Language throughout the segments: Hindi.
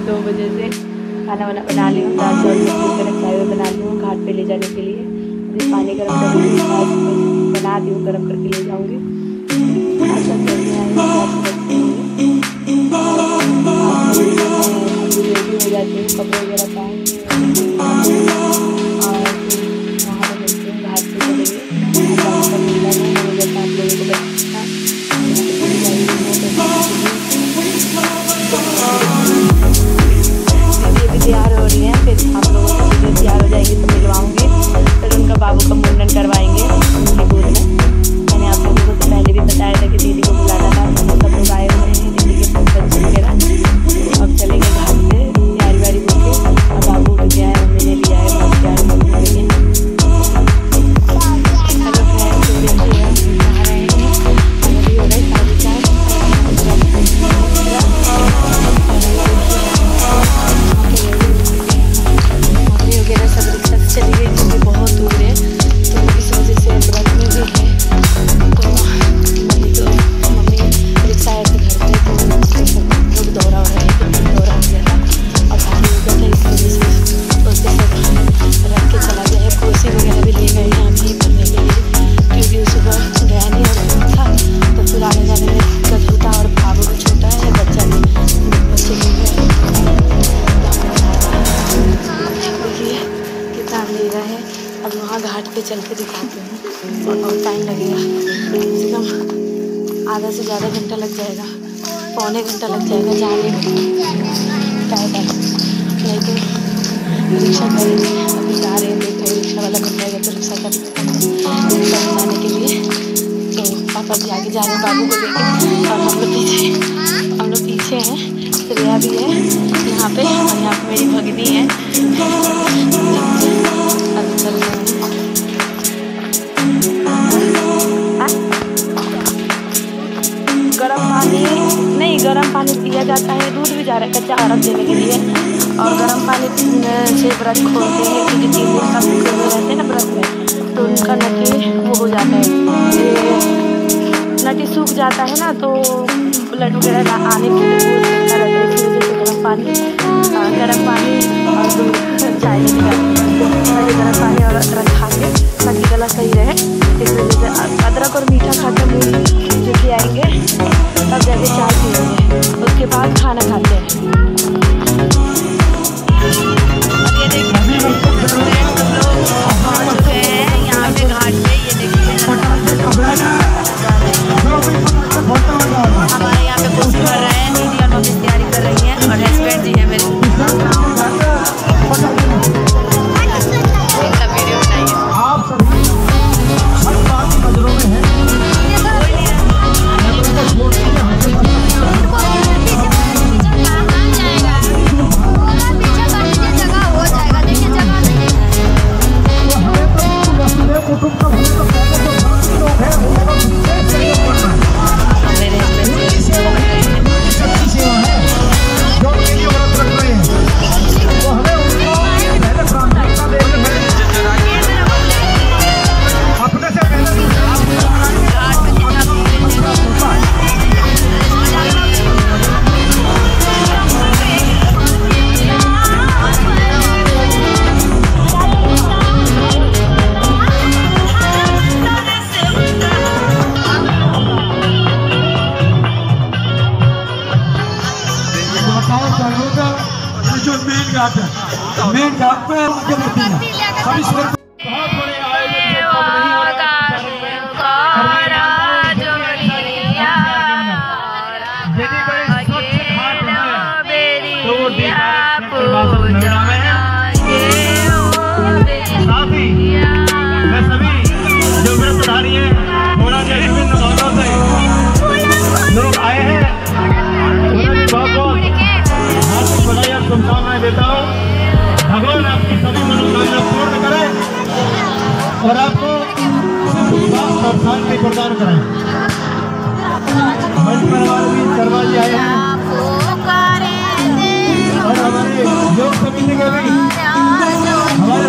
2 बजे से खाना वाना बना ली हूँ, दाल चावल सब्जी रखाए हुए बना ली हूँ घाट पे ले जाने के लिए। अभी पानी गर्म करके बना दी हूँ, गर्म करके ले जाऊँगी। रेडी हो जाती हूँ, कपड़े वगैरह पहन और वहाँ पर मिलती हूँ, घाट पे चलेंगे। आप लोगों को बताना भी तैयार हो रही है। फिर आप लोगों को वीडियो तैयार हो जाएगी तो मिलवाऊंगी। फिर उनका बाबू का मुंडन करवाएंगे उनकी गोद में। मैंने आप लोगों को तो पहले भी बताया था कि दीदी को बुलाना था, सब लोग आए हुए हैं, दीदी के बच्चे वगैरह। अब चलेंगे घाट पे तैयारी वारी होके। अब बाबू उठ गया है, मम्मी ने लिया है, बहुत तैयारी हो रही है। हेलो फ्रेंड्स, नहा रहे हैं, अभी हो रहा है 4:30। वगैरह सब रिक्शा से चली गई क्योंकि बहुत दूर है, तो इस वजह से व्रत में भी है। तो मम्मी रिक्शा आए थे घर पे, तो उसके सब लोग दौरा हो रहे थे, दौरा हो गया था और भारी हो गया था, इस वजह से उसके सब रख के चला गया है। कोसी वगैरह भी ले गए हैं अभी भरने के लिए, क्योंकि सुबह गया नहीं और था, तो फिर आने जाने में दिक्कत होता। और बाबू भी छोटा है, बच्चा भी, बच्चे भी अंधेरा है। अब वहाँ घाट पे चल के दिखाते हैं और बहुत टाइम लगेगा, कम से कम आधा से ज़्यादा घंटा लग जाएगा, पौने घंटा लग जाएगा जाने में पैदल, नहीं तो रिक्शा करेंगे। अभी जा रहे हैं, देख रहे रिक्शा वाला मिल जाएगा तो रिक्शा का रिक्शा बनाने के लिए। तो पापा भी आगे जा रहे हैं बाबू को लेके और हम लोग पीछे हैं। श्रेया भी है यहाँ पे और यहाँ पे मेरी भगिनी है। अभी चल रहे हैं। गर्म पानी नहीं, गर्म पानी पिया जाता है, दूध भी जा रहा है कच्चा आराम देने के लिए। और गर्म पानी से व्रत खोलते हैं, क्योंकि 3 दिन का भूखे हुए रहते हैं ना व्रत में, तो उनका नटी वो हो जाता है, नटी सूख जाता है ना, तो ब्लड वगैरह आने के लिए गर्म पानी और दूध चाय लेके जाते हैं। गर्म पानी और अदरक खा के ताकि गला सही रहे, इस वजह से अदरक और मीठा खाकर मुँह जो खिलाएंगे तब जाके चाय पिएंगे, उसके बाद खाना खाते हैं। ये देखिए सब लोग पहुँच चुके हैं यहाँ पे घाट पे। ये देखिए हमारे यहाँ पे कुछ कर रहे हैं, दीदी और मम्मी तैयारी कर रही हैं और हस्बैंड जी है मेरे। इनका वीडियो बनाइए। मेन घाट पे आगे बढ़ती है सभी बहुत बड़े मैं सभी जो व्रतधारी हैं विभिन्न भावों से लोग आए हैं, हार्दिक बधाई और शुभकामनाएं देता हूँ। भगवान आपकी सभी मनोकामना पूर्ण करे और आपको स्वास्थ्य और शांति प्रदान करें। मंच परिवार भी शर्मा जी आए हैं और हमारे योग समिति के भी हमारे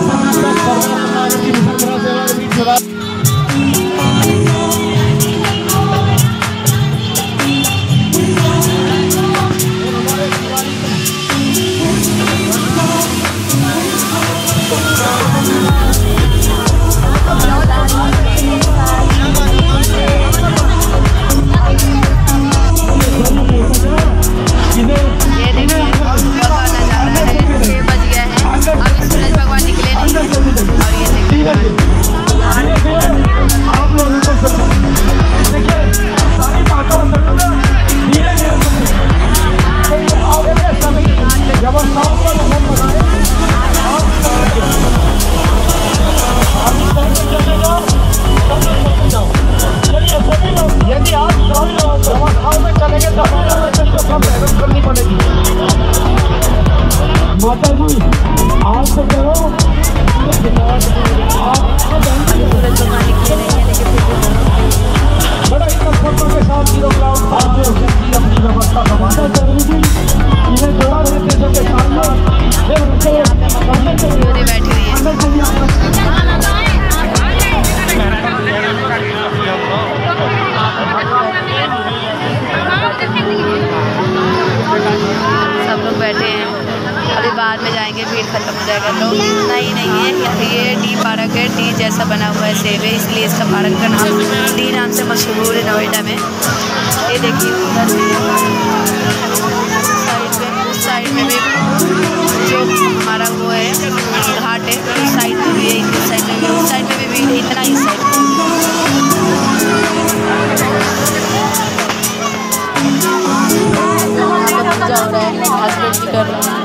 जब आप शाम को हम बनाए यदि आप व्यवस्थाओं में चलेंगे तो हमें मेहनत करनी पड़ेगी। माता जी आप तो करो बड़ा ही तत्परता के साथ जीरो ग्राउंड अपनी व्यवस्था करवाना जरूरी। इन्हें जोड़ा रहे देशों के साथ सब लोग बैठे हैं। अभी बाद में जाएंगे, भीड़ खत्म हो जाएगा। तो इतना ही नहीं है, ये डी पार्क है, डी जैसा बना हुआ है सेब है, इसलिए इसका पार्क का नाम डी नाम से मशहूर है नोएडा में। ये देखिए उधर साइड में भी जो हमारा वो है घाट है, उस साइड में भी है, इस साइड में भी, उस साइड में भी भीड़ है, इतना ही साइड पूजा हो रहा है, हस्बैंड भी कर रहे हैं।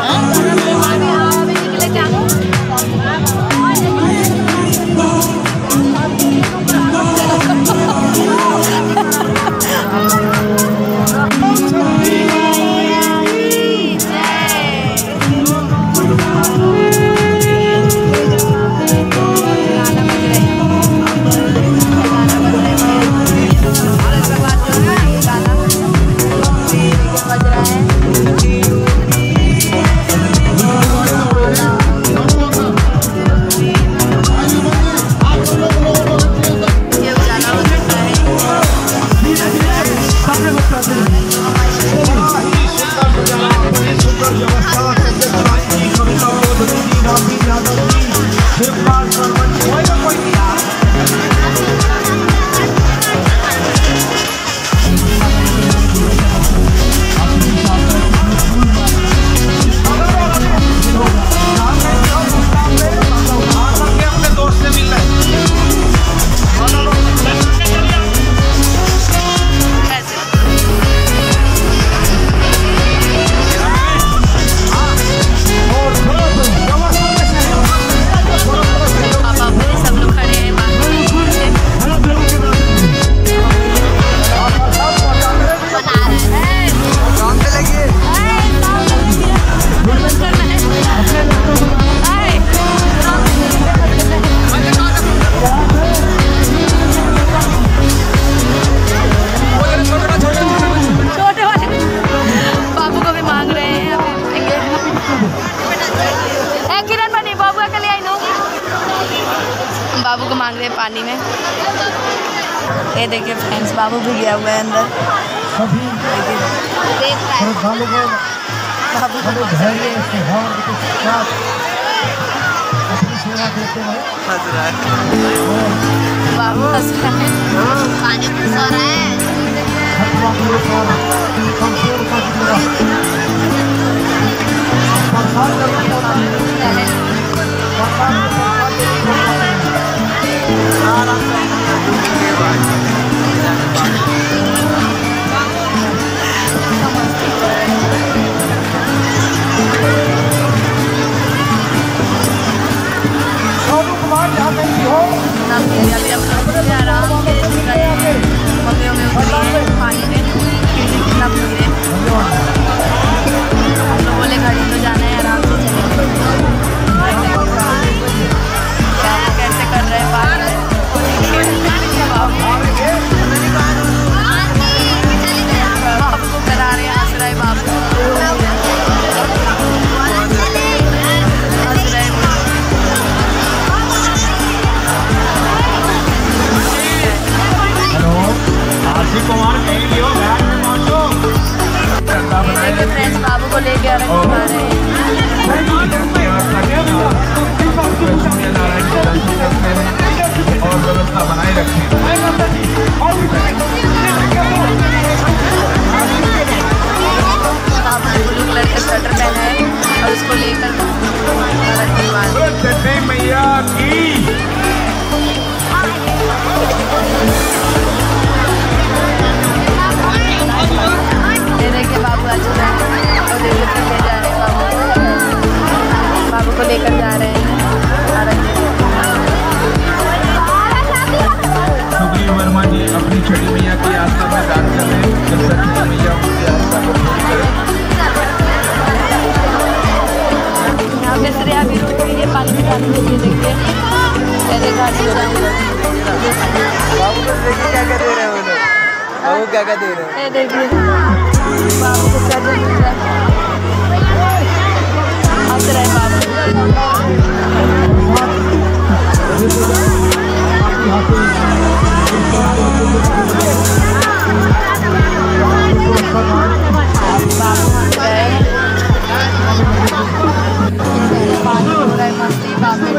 बाबू को मांग रहे हैं पानी में। ये देखिए फ्रेंड्स, बाबू भी गया हुआ है अंदर। बाबू हंस रहा है, पानी में सो रहा है। अभी हम लोग आराम से मम्मी में पानी में कितना भीड़ है। हम लोग बोले गाड़ी में जाना है, आराम से चलेंगे। कैसे कर रहे हैं बात बाबू को करा रहे हैं, हंस रहे बाबू फ्रेंड्स बाबू को लेके आ रहे और व्यवस्था बनाए रखें। ब्लू कलर का स्वेटर पहना है और उसको लेकर मैया की देखिए बाबू आज और ले जा रहे हैं बाबू। लेकर जा रहे हैं। सुग्रीव वर्मा जी अपनी छठी मैया की आस्था में दान कर रहे हैं। जब तक छठी मैया उनकी आस्था को पूरी करे। यहाँ पे श्रेया भी रुक गई है पानी पिलाने के लिए। देखिए कैसे घाटी हो रहा है। बाबू को देखिए क्या क्या दे रहे हैं वो लोग। बाबू क्या क्या दे रहे हैं। ये देखिए बाबू को क्या मिल रहा है। हंस रहे बाबू। पानी हो रहा है मस्ती बाबू।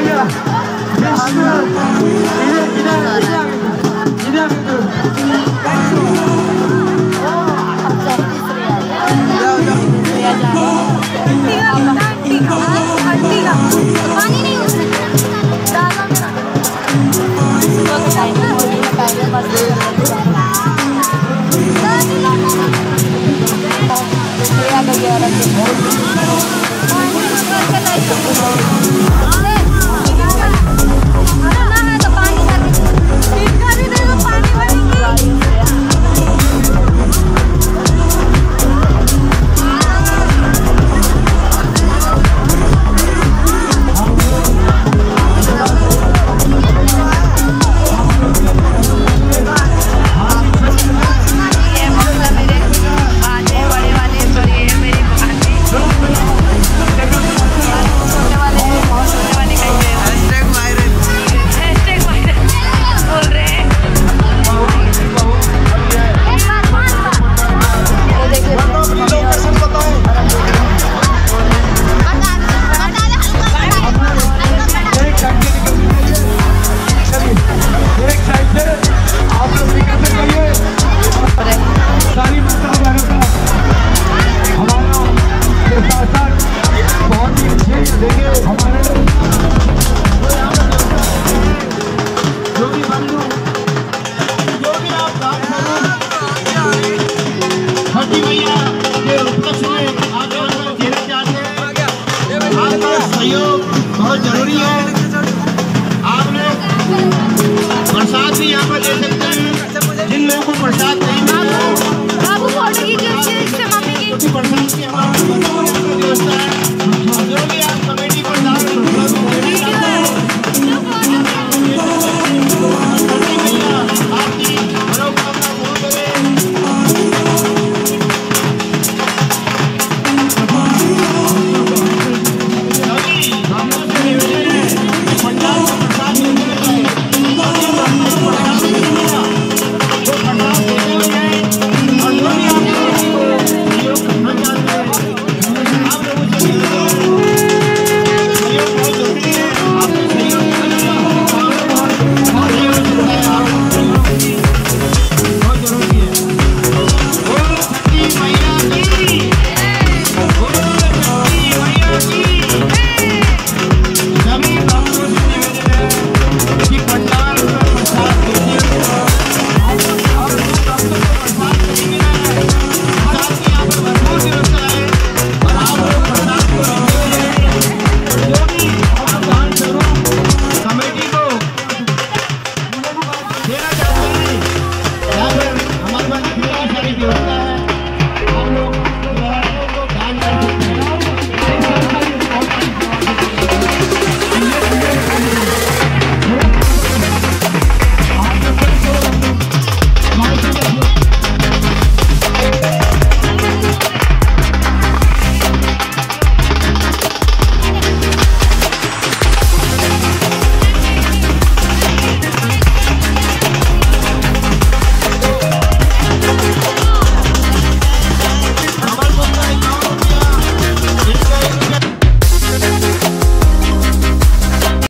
सहयोग बहुत जरूरी है। आप लोग प्रसाद भी यहाँ पर दे सकते हैं। जिन लोगों को प्रसाद नहीं मिला, बाबू फोटो खींचो इससे मम्मी की। प्रसाद की